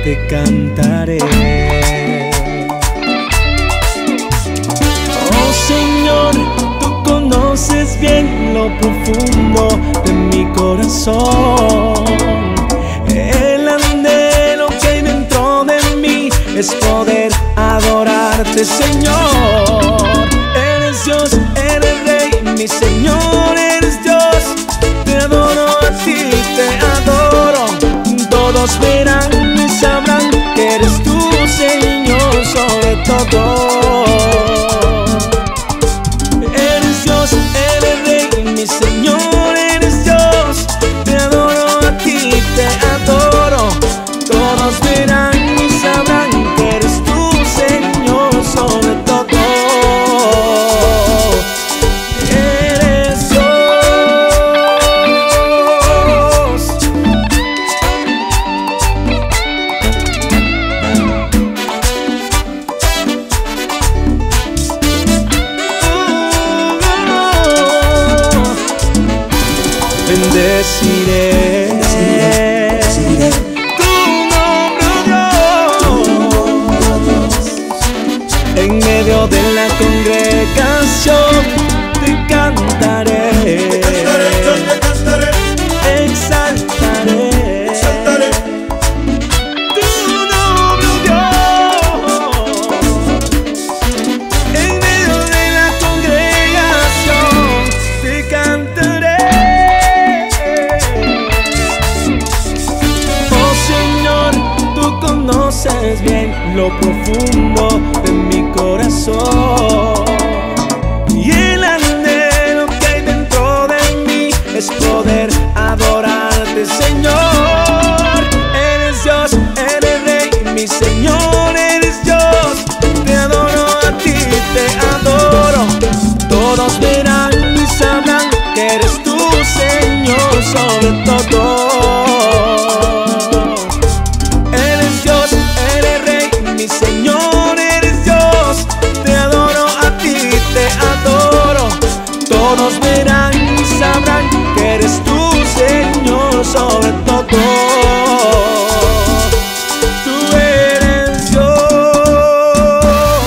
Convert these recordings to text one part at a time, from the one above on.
te cantaré. Oh Señor, tú conoces bien lo profundo de mi corazón. El anhelo que hay dentro de mí es poder adorarte, Señor. Eres Dios, eres Rey, mi Señor, eres Dios. Te adoro a ti, te adoro. Todos verán y sabrán que eres tú, Señor, sobre todo. Eres Dios, eres Rey, mi Señor, eres Dios. Te adoro a ti, te adoro. Todos verán y sabrán que eres tú, Señor, sobre todo. Eres Dios. Bendeciré tu nombre, oh Dios. En medio de la congregación te cantaré, exaltaré tu nombre, oh Dios. En medio de la congregación te cantaré. Conoces bien lo profundo de mi corazón, y el anhelo que hay dentro de mí es poder adorarte, Señor. Eres Dios, eres Rey, mi Señor, eres Dios. Te adoro a ti, te adoro. Todos verán y sabrán que eres tú, Señor, sobre todo. Todos verán y sabrán que eres tú, Señor, sobre todo. Tú eres Dios.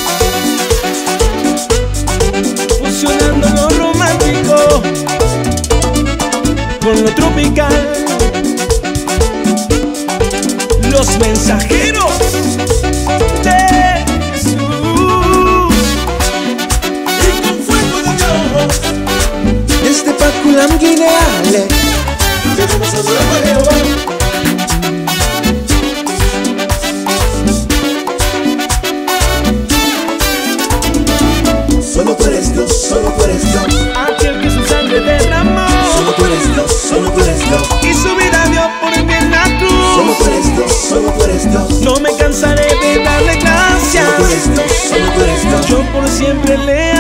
Fusionando lo romántico con lo tropical. Los mensajeros de desde Paculam, Guinea, debemos adorar a Jehová. Solo tú eres Dios, solo tú eres Dios. Aquel que su sangre derramó. Solo tú eres Dios, solo tú eres Dios. Y su vida dio por mí en la cruz. Solo tú eres Dios, solo tú eres Dios. No me cansaré de darle gracias. Solo tú eres Dios, solo tú eres Dios. Yo por siempre le